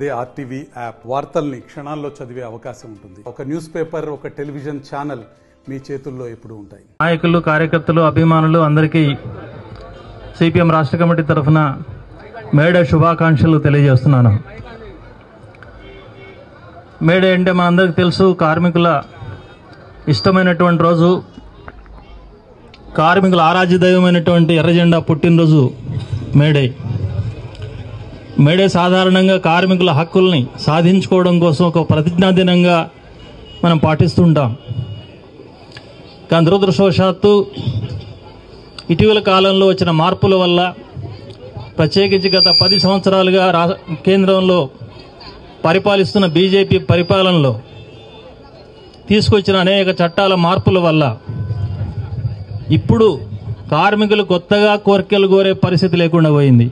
RTV app వార్తల్ని క్షణాల్లో చదివే అవకాశం ఉంటుంది. ఒక న్యూస్ పేపర్, ఒక టెలివిజన్ ఛానల్ మీ చేతుల్లో ఎప్పుడూ ఉంటాయి. నాయకులు, కార్యకర్తలు, అభిమానులు అందరికీ సిపిఎం రాష్ట్ర కమిటీ తరఫున మేడే శుభాకాంక్షలు తెలియజేస్తున్నాను. మేడే అంటే మా అందరికి తెలుసు, కార్మికుల ఇష్టమైనటువంటి రోజు, కార్మికుల ఆరాధ్య దైవమైనటువంటి ఎర్రజెండా పుట్టినరోజు మేడే. మేడే సాధారణంగా కార్మికుల హక్కుల్ని సాధించుకోవడం కోసం ఒక ప్రతిజ్ఞా దినంగా మనం పాటిస్తుంటాం. కానీ దురదృష్టవశాత్తు ఇటీవల కాలంలో వచ్చిన మార్పుల వల్ల, ప్రత్యేకించి గత 10 సంవత్సరాలుగా కేంద్రంలో పరిపాలిస్తున్న బీజేపీ పరిపాలనలో తీసుకొచ్చిన అనేక చట్టాల మార్పుల వల్ల ఇప్పుడు కార్మికులు కొత్తగా కోరికలు కోరే పరిస్థితి లేకుండా పోయింది.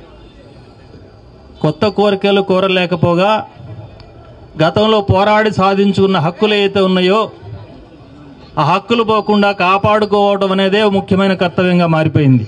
కొత్త కోరికలు కోరలేకపోగా గతంలో పోరాడి సాధించుకున్న హక్కులు ఏవైతే ఉన్నాయో ఆ హక్కులు పోకుండా కాపాడుకోవడం అనేదే ముఖ్యమైన కర్తవ్యంగా మారిపోయింది.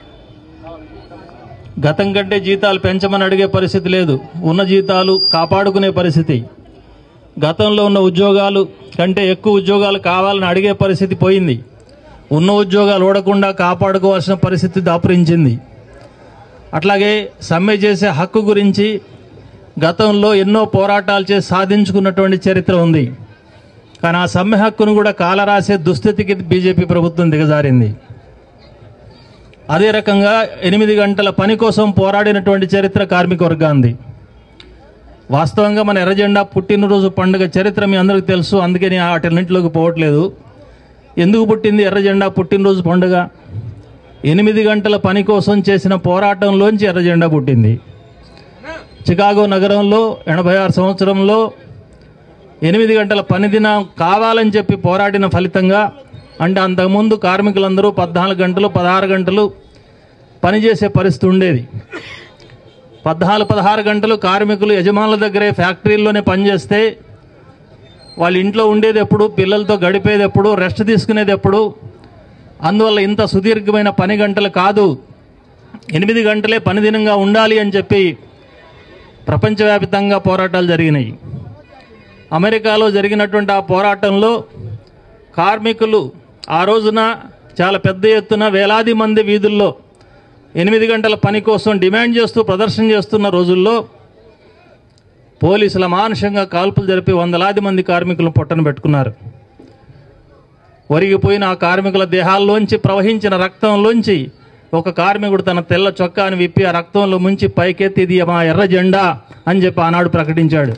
గతం కంటే జీతాలు పెంచమని అడిగే పరిస్థితి లేదు, ఉన్న జీతాలు కాపాడుకునే పరిస్థితి. గతంలో ఉన్న ఉద్యోగాలు కంటే ఎక్కువ ఉద్యోగాలు కావాలని అడిగే పరిస్థితి పోయింది. ఉన్న ఉద్యోగాలు ఊడకుండా కాపాడుకోవాల్సిన పరిస్థితి దాపురించింది. అట్లాగే సమ్మె చేసే హక్కు గురించి గతంలో ఎన్నో పోరాటాలు చేసి సాధించుకున్నటువంటి చరిత్ర ఉంది. కానీ ఆ సమ్మె హక్కును కూడా కాలరాసే దుస్థితికి బీజేపీ ప్రభుత్వం దిగజారింది. అదే రకంగా 8 గంటల పని కోసం పోరాడినటువంటి చరిత్ర కార్మిక వర్గాంది. వాస్తవంగా మన ఎర్రజెండా పుట్టినరోజు పండుగ చరిత్ర మీ అందరికీ తెలుసు, అందుకే నేను వాటిన్నింటిలోకి పోవట్లేదు. ఎందుకు పుట్టింది ఎర్రజెండా పుట్టినరోజు పండుగ? 8 గంటల పని కోసం చేసిన పోరాటంలోంచి ఎర్రజెండా పుట్టింది. చికాగో నగరంలో 86 సంవత్సరంలో 8 గంటల పని దినం కావాలని చెప్పి పోరాడిన ఫలితంగా, అంటే అంతకుముందు కార్మికులందరూ 14 గంటలు 16 గంటలు పనిచేసే పరిస్థితి ఉండేది. 14-16 గంటలు కార్మికులు యజమానుల దగ్గరే ఫ్యాక్టరీల్లోనే పనిచేస్తే వాళ్ళ ఇంట్లో ఉండేది ఎప్పుడు, పిల్లలతో గడిపేది ఎప్పుడు, రెస్ట్ తీసుకునేది ఎప్పుడు? అందువల్ల ఇంత సుదీర్ఘమైన పని గంటలు కాదు, 8 గంటలే పని దినంగా ఉండాలి అని చెప్పి ప్రపంచవ్యాప్తంగా పోరాటాలు జరిగినాయి. అమెరికాలో జరిగినటువంటి ఆ పోరాటంలో కార్మికులు ఆ రోజున చాలా పెద్ద ఎత్తున వేలాది మంది వీధుల్లో 8 గంటల పని కోసం డిమాండ్ చేస్తూ ప్రదర్శన చేస్తున్న రోజుల్లో పోలీసుల మానుషంగా కాల్పులు జరిపి వందలాది మంది కార్మికులను పొట్టన పెట్టుకున్నారు. ఒరిగిపోయిన ఆ కార్మికుల దేహాల్లోంచి ప్రవహించిన రక్తంలోంచి ఒక కార్మికుడు తన తెల్ల చొక్కాని విప్పి ఆ రక్తంలో ముంచి పైకెత్తి ఇది మా ఎర్ర జెండా అని చెప్పి ఆనాడు ప్రకటించాడు.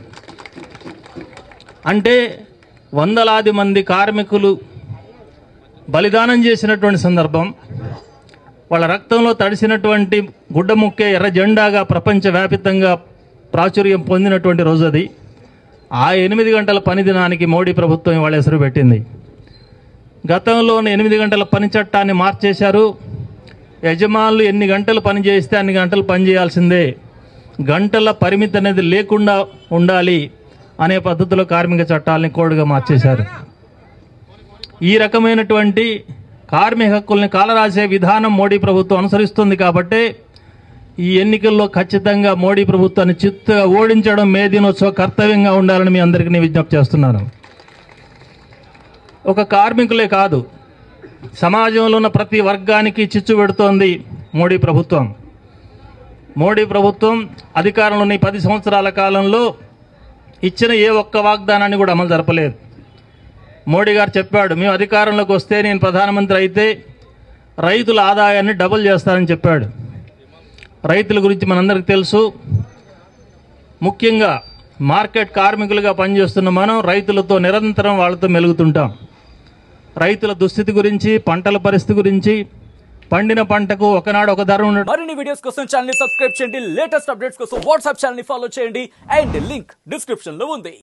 అంటే వందలాది మంది కార్మికులు బలిదానం చేసినటువంటి సందర్భం, వాళ్ళ రక్తంలో తడిసినటువంటి గుడ్డ ముక్కే ఎర్ర జెండాగా ప్రపంచవ్యాప్తంగా ప్రాచుర్యం పొందినటువంటి రోజు అది. ఆ 8 గంటల పని దినానికి మోడీ ప్రభుత్వం వాళ్ళ ಹೆಸరు పెట్టింది. గతంలోని 8 గంటల పని చట్టాన్ని మార్చేశారు. యజమానులు ఎన్ని గంటలు పని చేస్తే అన్ని గంటలు పని చేయాల్సిందే, గంటల పరిమితి అనేది లేకుండా ఉండాలి అనే పద్ధతిలో కార్మిక చట్టాలని కోడ్గా మార్చేశారు. ఈ రకమైనటువంటి కార్మిక హక్కుల్ని కాలరాసే విధానం మోడీ ప్రభుత్వం అనుసరిస్తుంది. కాబట్టి ఈ ఎన్నికల్లో ఖచ్చితంగా మోడీ ప్రభుత్వాన్ని చిత్తుగా ఓడించడం మే దినోత్సవ కర్తవ్యంగా ఉండాలని మీ అందరికీ నేను విజ్ఞప్తి చేస్తున్నాను. ఒక కార్మికులే కాదు, సమాజంలో ఉన్న ప్రతి వర్గానికి చిచ్చు పెడుతోంది మోడీ ప్రభుత్వం. మోడీ ప్రభుత్వం అధికారంలో ఉన్న 10 సంవత్సరాల కాలంలో ఇచ్చిన ఏ ఒక్క వాగ్దానాన్ని కూడా అమలు జరపలేదు. మోడీ గారు చెప్పాడు, మేము అధికారంలోకి వస్తే, నేను ప్రధానమంత్రి అయితే రైతుల ఆదాయాన్ని డబుల్ చేస్తానని చెప్పాడు. రైతుల గురించి మనందరికీ తెలుసు. ముఖ్యంగా మార్కెట్ కార్మికులుగా పనిచేస్తున్న మనం రైతులతో నిరంతరం వాళ్ళతో మెలుగుతుంటాం. రైతుల దుస్థితి గురించి, పంటల పరిస్థితి గురించి, పండిన పంటకు ఒకనాడు ఒక ధర ఉండదు. మరిన్ని వీడియోస్ కోసం ఛానల్ ని సబ్స్క్రైబ్ చేయండి, లేటెస్ట్ అప్డేట్స్ కోసం వాట్సాప్ ఛానల్ ని ఫాలో చేయండి, అండ్ లింక్ డిస్క్రిప్షన్ లో ఉంది.